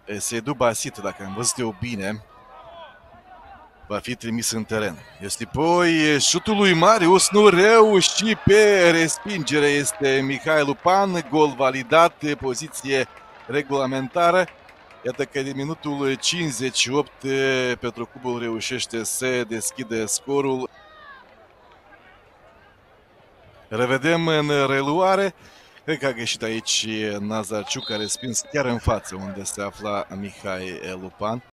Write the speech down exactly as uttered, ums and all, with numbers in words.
Sedu Basit, dacă am văzut eu bine, va fi trimis în teren. Este poi șutul lui Marius, nu reuși pe respingere, este Mihai Lupan, gol validat, poziție regulamentară. Iată că din minutul cincizeci și opt Petrocubul reușește să deschide scorul. Revedem în reluare. Cred că a greșit aici Nazarciuc, a respins chiar în față unde se afla Mihai Lupan.